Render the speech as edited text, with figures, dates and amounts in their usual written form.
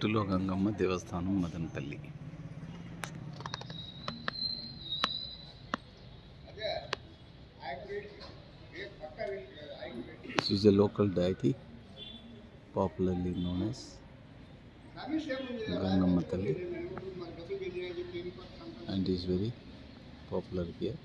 చెట్టులో గంగమ్మ దేవస్థానం Madanapalle. This is a local deity popularly known as Gangamma Talli and is very popular here.